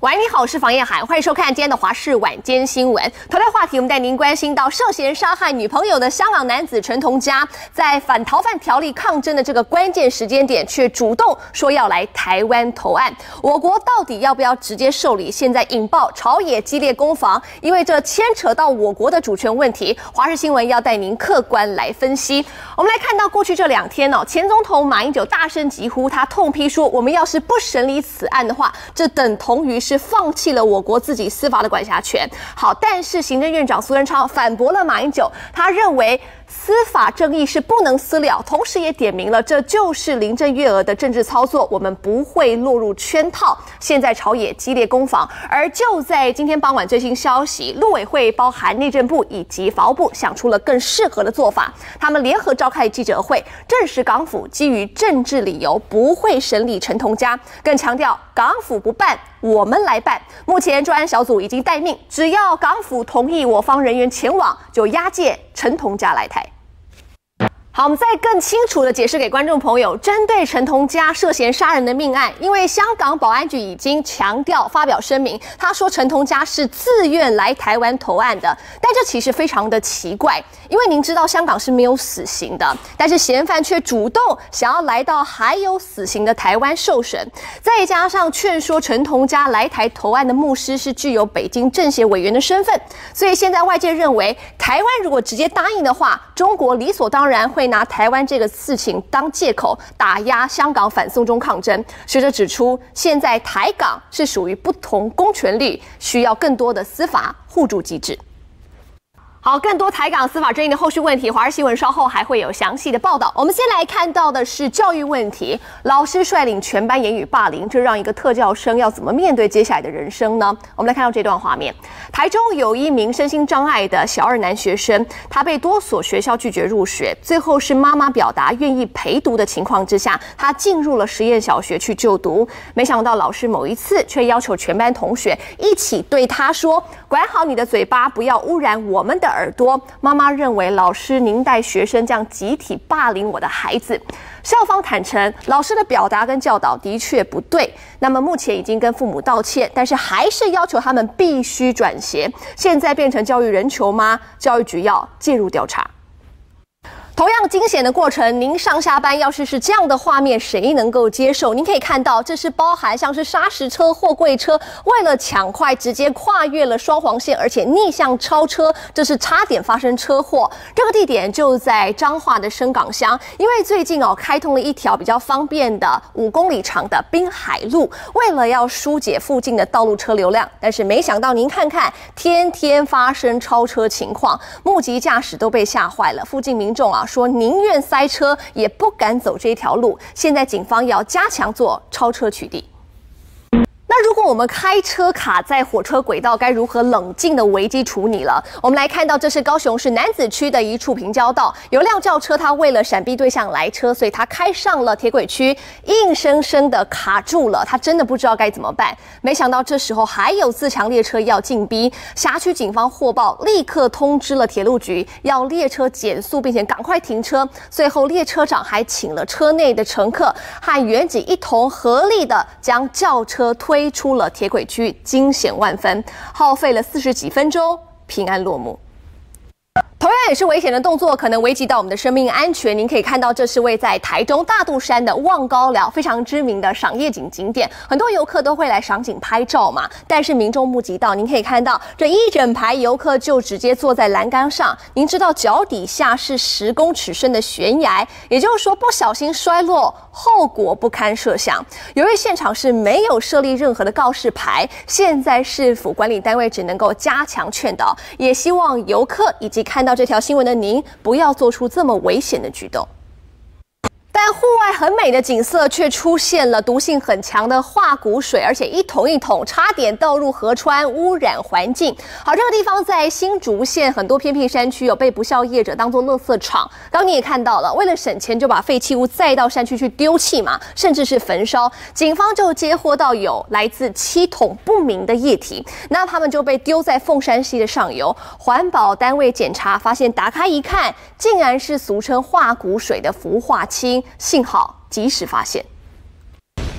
喂，你好，我是房叶涵，欢迎收看今天的华视晚间新闻。头条话题，我们带您关心到涉嫌杀害女朋友的香港男子陈同佳，在反逃犯条例抗争的这个关键时间点，却主动说要来台湾投案。我国到底要不要直接受理？现在引爆朝野激烈攻防，因为这牵扯到我国的主权问题。华视新闻要带您客观来分析。我们来看到过去这2天前总统马英九大声疾呼，他痛批说，我们要是不审理此案的话，这等同于是放弃了我国自己司法的管辖权。好，但是行政院长苏贞昌反驳了马英九，他认为司法正义是不能私了，同时也点明了这就是林郑月娥的政治操作，我们不会落入圈套。现在朝野激烈攻防，而就在今天傍晚最新消息，陆委会包含内政部以及法务部想出了更适合的做法，他们联合召开记者会，证实港府基于政治理由不会审理陈同佳，更强调港府不办，我们来办。目前专案小组已经待命，只要港府同意我方人员前往，就押解陈同佳来台。好，我们再更清楚的解释给观众朋友，针对陈同佳涉嫌杀人的命案，因为香港保安局已经强调发表声明，他说陈同佳是自愿来台湾投案的，但这其实非常的奇怪，因为您知道香港是没有死刑的，但是嫌犯却主动想要来到还有死刑的台湾受审，再加上劝说陈同佳来台投案的牧师是具有北京政协委员的身份，所以现在外界认为，台湾如果直接答应的话，中国理所当然会拿台湾这个事情当借口打压香港反送中抗争。学者指出，现在台港是属于不同公权力，需要更多的司法互助机制。好，更多台港司法争议的后续问题，华视新闻稍后还会有详细的报道。我们先来看到的是教育问题，老师率领全班言语霸凌，这让一个特教生要怎么面对接下来的人生呢？我们来看到这段画面，台中有一名身心障碍的小2男学生，他被多所学校拒绝入学，最后是妈妈表达愿意陪读的情况之下，他进入了实验小学去就读，没想到老师某一次却要求全班同学一起对他说，管好你的嘴巴，不要污染我们的耳朵。妈妈认为老师您带学生这样集体霸凌我的孩子，校方坦承老师的表达跟教导的确不对，那么目前已经跟父母道歉，但是还是要求他们必须转学，现在变成教育人球吗？教育局要介入调查。同样惊险的过程，您上下班要是这样的画面，谁能够接受？您可以看到，这是包含像是砂石车、货柜车，为了抢快，直接跨越了双黄线，而且逆向超车，这是差点发生车祸。这个地点就在彰化的深港乡，因为最近开通了一条比较方便的5公里长的滨海路，为了要疏解附近的道路车流量，但是没想到您看看，天天发生超车情况，目击驾驶都被吓坏了，附近民众说宁愿塞车也不敢走这条路，现在警方要加强做超车取缔。那如果我们开车卡在火车轨道，该如何冷静的危机处理了？我们来看到，这是高雄市楠梓区的一处平交道，有辆轿车，它为了闪避对向来车，所以它开上了铁轨区，硬生生的卡住了，他真的不知道该怎么办。没想到这时候还有自强列车要进逼，辖区警方获报，立刻通知了铁路局，要列车减速，并且赶快停车。最后列车长还请了车内的乘客和员警一同合力的将轿车推出了铁轨区，惊险万分，耗费了40几分钟，平安落幕。同样也是危险的动作，可能危及到我们的生命安全。您可以看到，这是位在台中大肚山的望高寮，非常知名的赏夜景景点，很多游客都会来赏景拍照嘛。但是民众目击到，您可以看到这一整排游客就直接坐在栏杆上，您知道脚底下是10公尺深的悬崖，也就是说不小心摔落，后果不堪设想。由于现场是没有设立任何的告示牌，现在市府管理单位只能够加强劝导，也希望游客以及看到这条新闻的您，不要做出这么危险的举动。但户外很美的景色却出现了毒性很强的化骨水，而且一桶一桶差点倒入河川，污染环境。好，这个地方在新竹县很多偏僻山区，有被不肖业者当作垃圾场。刚你也看到了，为了省钱就把废弃物载到山区去丢弃嘛，甚至是焚烧。警方就接获到有来自7桶不明的液体，那他们就被丢在凤山溪的上游。环保单位检查发现，打开一看，竟然是俗称化骨水的氟化氢。幸好及时发现。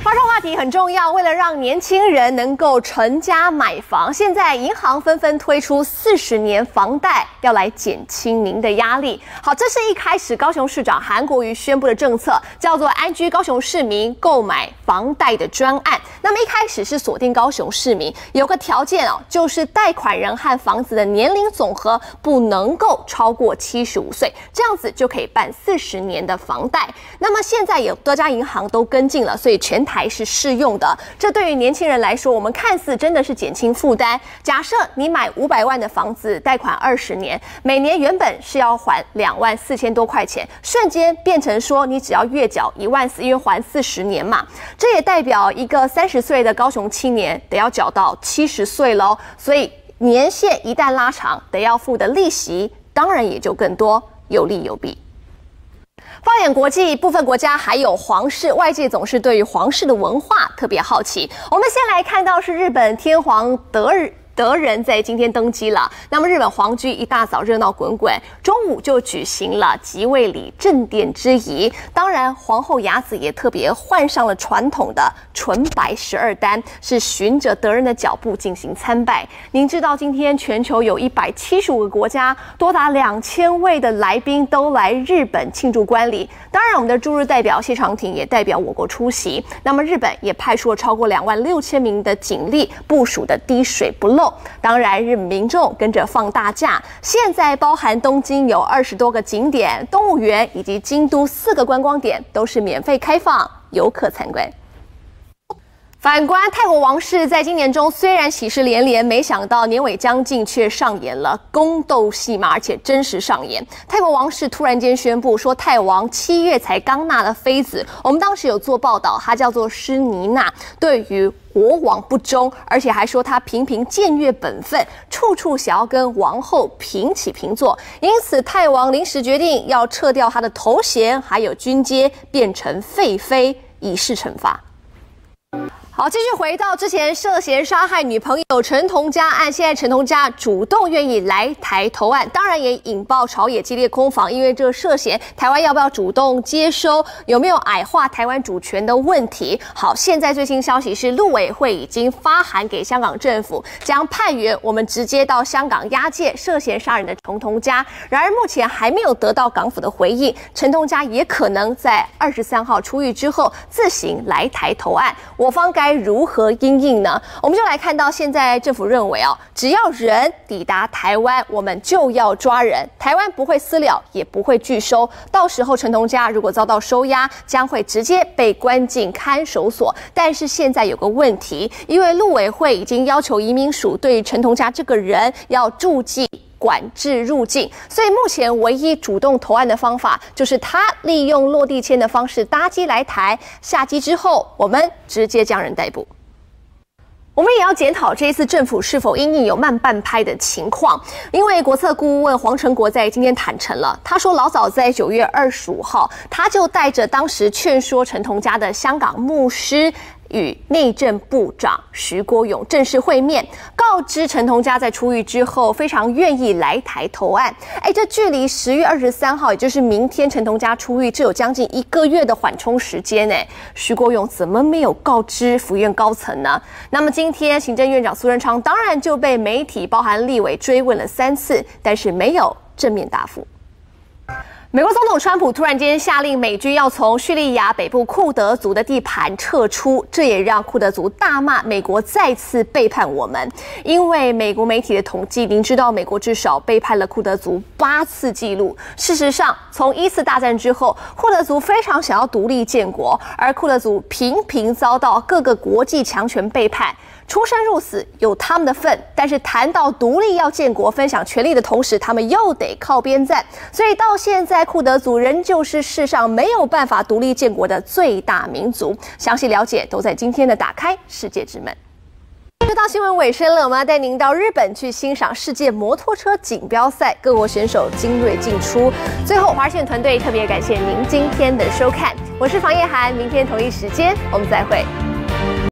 话说话题很重要，为了让年轻人能够成家买房，现在银行纷纷推出40年房贷，要来减轻您的压力。好，这是一开始高雄市长韩国瑜宣布的政策，叫做安居高雄市民购买房贷的专案。那么一开始是锁定高雄市民，有个条件哦，就是贷款人和房子的年龄总和不能够超过75岁，这样子就可以办40年的房贷。那么现在有多家银行都跟进了，所以全台是适用的。这对于年轻人来说，我们看似真的是减轻负担。假设你买500万的房子，贷款20年，每年原本是要还24000多块钱，瞬间变成说你只要月缴14000，因为还40年嘛。这也代表一个30岁的高雄青年得要缴到70岁喽。所以年限一旦拉长，得要付的利息当然也就更多，有利有弊。放眼国际，部分国家还有皇室，外界总是对于皇室的文化特别好奇。我们先来看到是日本天皇德仁在今天登基了。那么日本皇居一大早热闹滚滚，中午就举行了即位礼正殿之仪。当然，皇后雅子也特别换上了传统的纯白12单，是循着德仁的脚步进行参拜。您知道今天全球有175个国家，多达2000位的来宾都来日本庆祝观礼。当然，我们的驻日代表谢长廷也代表我国出席。那么日本也派出了超过26000名的警力，部署的滴水不漏。当然，日本民众跟着放大假。现在包含东京有20多个景点、动物园以及京都4个观光点都是免费开放，游客参观。反观泰国王室在今年中虽然喜事连连，没想到年尾将近却上演了宫斗戏码，而且真实上演。泰国王室突然间宣布说，泰王7月才刚纳了妃子，我们当时有做报道，她叫做施妮娜，对于国王不忠，而且还说他频频僭越本分，处处想要跟王后平起平坐。因此，泰王临时决定要撤掉他的头衔，还有军阶，变成废妃，以示惩罚。好，继续回到之前涉嫌杀害女朋友陈同佳案，现在陈同佳主动愿意来台投案，当然也引爆朝野激烈攻防，因为这涉嫌台湾要不要主动接收，有没有矮化台湾主权的问题。好，现在最新消息是陆委会已经发函给香港政府，将派员我们直接到香港押解涉嫌杀人的陈同佳。然而目前还没有得到港府的回应，陈同佳也可能在23号出狱之后自行来台投案，我方该如何因应呢？我们就来看到，现在政府认为只要人抵达台湾，我们就要抓人，台湾不会私了，也不会拒收。到时候陈同佳如果遭到收押，将会直接被关进看守所。但是现在有个问题，因为陆委会已经要求移民署对陈同佳这个人要注记管制入境，所以目前唯一主动投案的方法就是他利用落地签的方式搭机来台，下机之后我们直接将人逮捕。我们也要检讨这一次政府是否因应有慢半拍的情况，因为国策顾问黄成国在今天坦诚了，他说老早在9月25号，他就带着当时劝说陈同佳的香港牧师与内政部长徐国勇正式会面，告知陈同佳在出狱之后非常愿意来台投案。这距离10月23号，也就是明天陈同佳出狱，这有将近1个月的缓冲时间。徐国勇怎么没有告知府院高层呢？那么今天行政院长苏贞昌当然就被媒体包含立委追问了3次，但是没有正面答复。美国总统川普突然间下令美军要从叙利亚北部库德族的地盘撤出，这也让库德族大骂美国再次背叛我们。因为美国媒体的统计，您知道美国至少背叛了库德族8次记录。事实上，从1次大战之后，库德族非常想要独立建国，而库德族频频遭到各个国际强权背叛。出生入死有他们的份，但是谈到独立要建国、分享权利的同时，他们又得靠边站。所以到现在，库德族仍旧是世上没有办法独立建国的最大民族。详细了解都在今天的打开世界之门。就到新闻尾声了，我们要带您到日本去欣赏世界摩托车锦标赛，各国选手精锐尽出。最后，华视团队特别感谢您今天的收看，我是房叶涵，明天同一时间我们再会。